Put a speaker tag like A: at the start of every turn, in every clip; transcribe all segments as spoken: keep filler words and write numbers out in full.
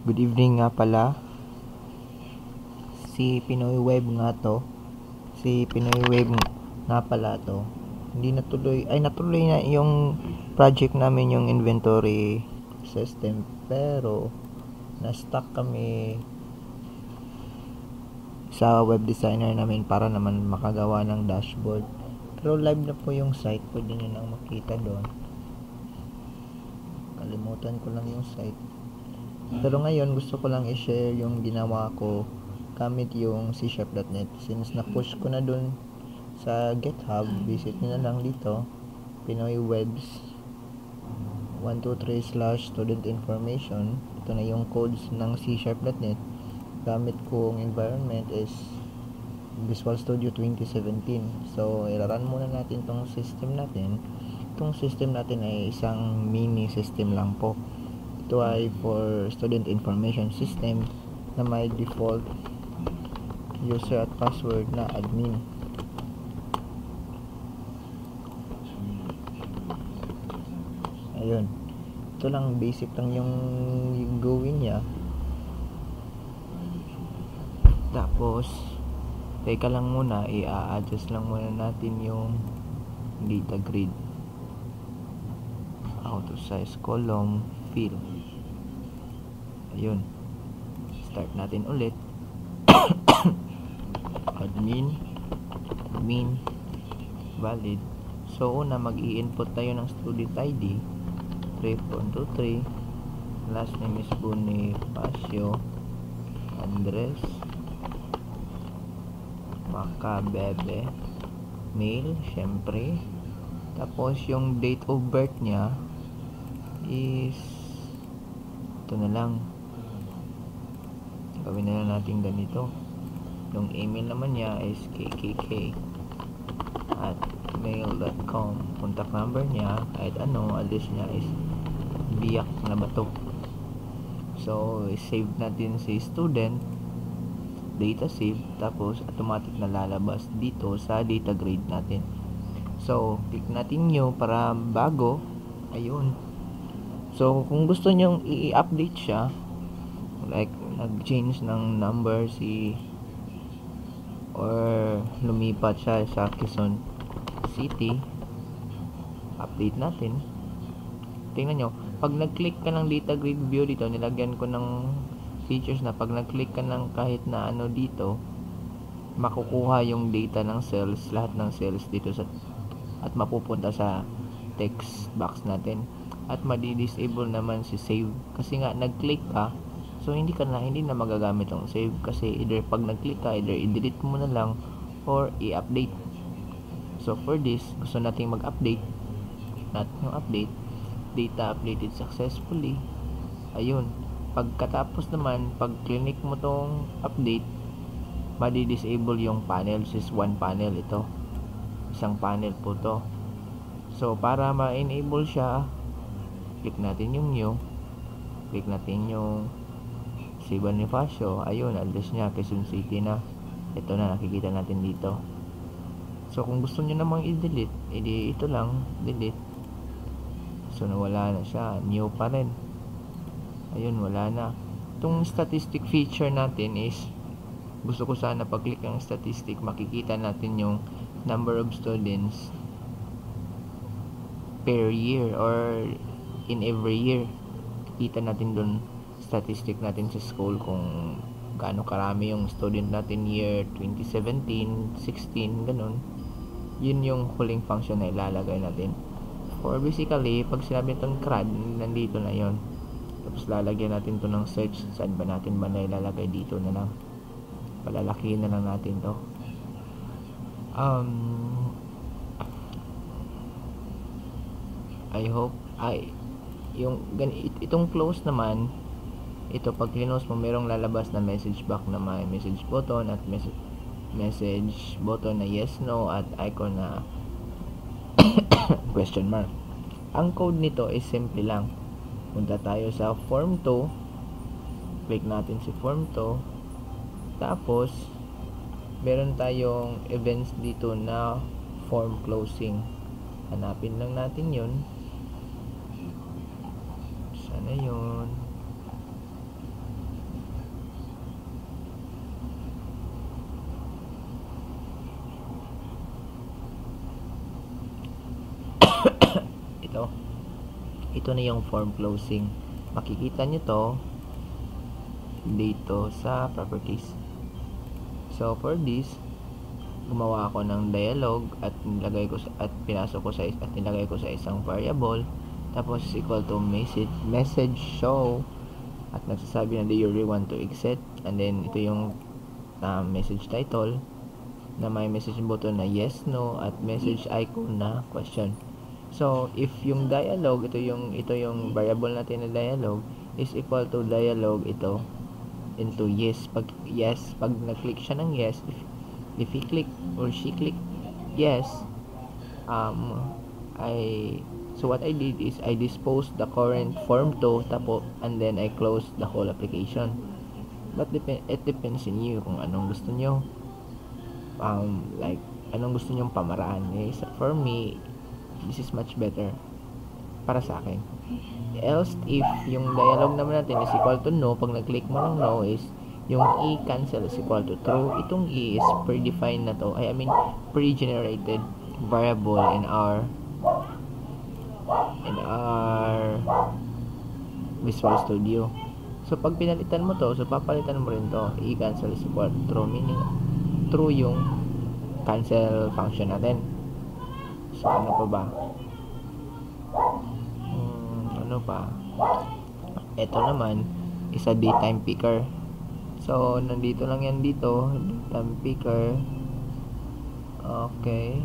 A: Good evening nga pala. Si Pinoy Web nga to. Si Pinoy Web nga pala to. Hindi natuloy, ay natuloy na yung project namin, yung inventory system. Pero, na-stuck kami sa web designer namin para naman makagawa ng dashboard. Pero live na po yung site. Pwede nyo nang makita doon. Kalimutan ko lang yung site. Pero ngayon, gusto ko lang i-share yung ginawa ko gamit yung c sharp dot net. Since na-push ko na dun sa GitHub, visit nyo na lang dito, Pinoy Webs one two three slash student information. Ito na yung codes ng c sharp dot net. Gamit kong environment is Visual Studio twenty seventeen. So, ilaran muna natin tong system natin. Itong system natin ay isang mini system lang po. Ito ay for student information system na may default user at password na admin. Ayun. Ito lang, basic lang yung gawin niya. Tapos, teka lang muna, i-adjust lang muna natin yung data grid. Auto size column fill. Ayun. Start natin ulit. Admin admin valid. So una, mag-i-input tayo ng student I D three four two three. Last name is Bonifacio. Andres Macabebe. Mail, syempre. Tapos yung date of birth niya is ito na lang. Gawin na lang natin ganito. Yung email naman niya is k k k at mail dot com. Contact number niya, kahit ano, address niya is Biak na Bato. So, save natin si student, data save, tapos automatic na lalabas dito sa data grid natin. So, click natin new para bago. Ayun. So, kung gusto nyong i-update siya, like, nag-change ng number si or lumipat siya sa Quezon City, update natin. Tingnan nyo, pag nag-click ka ng data grid view dito, nilagyan ko ng features na pag nag-click ka ng kahit na ano dito, makukuha yung data ng cells, lahat ng cells dito sa, at mapupunta sa text box natin. At madi-disable naman si save kasi nga nag-click ka, so hindi ka na hindi na magagamit ang save kasi either pag nag-click ka, either i-delete mo na lang or i-update. So for this, gusto nating mag-update natin yung update, data updated successfully. Ayun, pagkatapos naman, pag click mo tong update, madi-disable yung panel. This is one panel, ito isang panel po to. So para ma-enable siya, click natin yung new, click natin yung si Bonifacio. Ayun, address niya Quezon City na. Ito na, nakikita natin dito. So kung gusto niyo namang i-delete, edi ito lang, delete. So nawala na siya, new pa rin. Ayun, wala na. Itong statistic feature natin is, gusto ko sana pag click ng statistic, makikita natin yung number of students per year or in every year. Kita natin dun statistic natin sa school kung gaano karami yung student natin year twenty seventeen, sixteen, ganun. Yun yung huling function na ilalagay natin. For basically, pag sinabi itong C R A D, nandito na yon. Tapos lalagyan natin to ng search. Saan ba natin ba na ilalagay? Dito na lang. Palalakihin na lang natin to. Um, I hope ay yung itong close naman, ito pag close mo, merong lalabas na message back na may message button at message message button na yes no at icon na question mark. Ang code nito is simple lang. Punta tayo sa form two, click natin si form two, tapos meron tayong events dito na form closing. Hanapin lang natin yun. Sana yun. ito na yung form closing. Makikita nyo to dito sa properties. So for this, gumawa ako ng dialog at nilagay ko sa, at pinasok ko sa at nilagay ko sa isang variable, tapos equal to message message show, at nagsasabi na do you really want to exit, and then ito yung uh, message title na may message button na yes, no, at message icon na question. So if yung dialog, ito yung ito yung variable natin na dialog is equal to dialog ito into yes, pag yes, pag nag-click siya ng yes, if if he click or she click yes, um I so what I did is I disposed the current form to tapo, and then I closed the whole application. But dep- it depends on you kung anong gusto nyo, um like anong gusto nyong pamaraan. Eh, for me, this is much better para sa akin. Else, if yung dialog naman natin is equal to no, pag nag-click mo ng no is yung e cancel is equal to true. Itong e is predefined na to, I mean pre-generated variable in our in our Visual Studio. So pag pinalitan mo to, so papalitan mo rin to, e cancel is equal to true, meaning true yung cancel function natin. So ano pa ba? Hmm, ano pa? Ito naman is a daytime picker. So, nandito lang yan dito. Daytime picker. Okay.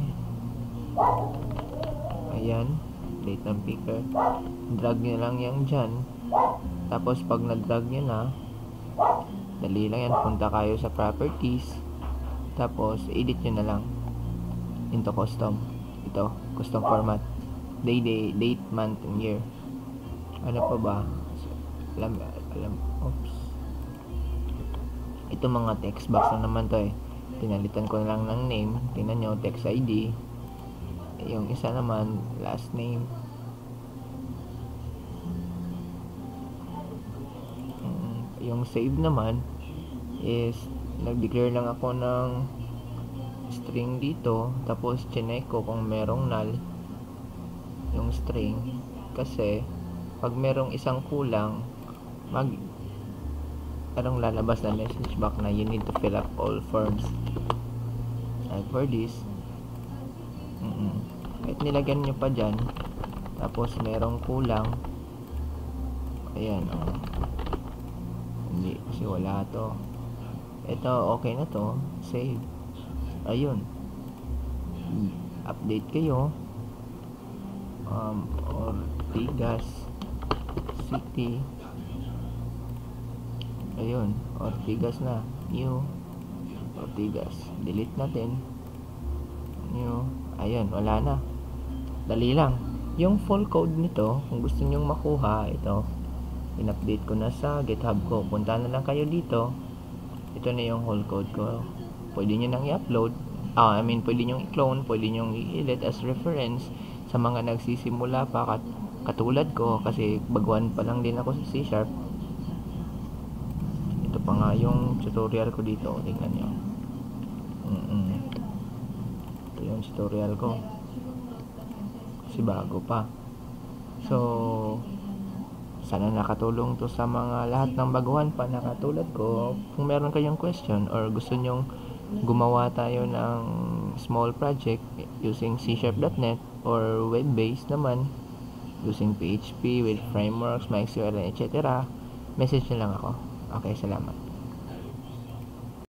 A: Ayan. Daytime picker. Drag nyo lang yan dyan. Tapos, pag na-drag nyo na, dali lang yan. Punta kayo sa properties. Tapos, edit nyo na lang. Into custom. Ito. Custom format. Day, day, date, month, and year. Ano pa ba? Alam, alam, oops. Ito mga text box na naman to eh. Pinalitan ko na lang ng name. Tingnan nyo, text I D. Yung isa naman, last name. Yung save naman is nag-declare lang ako ng string dito. Tapos chinek ko kung merong null yung string. Kasi pag merong isang kulang, mag anong lalabas na message back na you need to fill up all forms. Like for this, mm -mm. Kahit nilagyan nyo pa dyan, tapos merong kulang, ayan, oh. Hindi, kasi wala to. Ito, okay na to. Save. Ayun. Update kayo. Um, Ortigas City. Ayun, Ortigas na. New Ortigas. Delete natin. New. Ayun, wala na. Dali lang. Yung full code nito, kung gusto nyong makuha, ito, in-update ko na sa GitHub ko. Punta na lang kayo dito. Ito na yung whole code ko. Pwede nyo nang i-upload. Ah, I mean, pwede nyo i-clone, pwede nyo i-edit as reference sa mga nagsisimula pa kat katulad ko, kasi baguhan pa lang din ako sa C Sharp. Ito pa nga yung tutorial ko dito. Tingnan nyo. Mm -mm. Ito yung tutorial ko. Kasi bago pa. So, sana nakatulong to sa mga lahat ng baguhan pa na katulad ko. Kung meron kayong question or gusto nyong gumawa tayo ng small project using C Sharp dot net or web-based naman using P H P with frameworks, MySQL, et cetera, message nyo lang ako. Okay, salamat.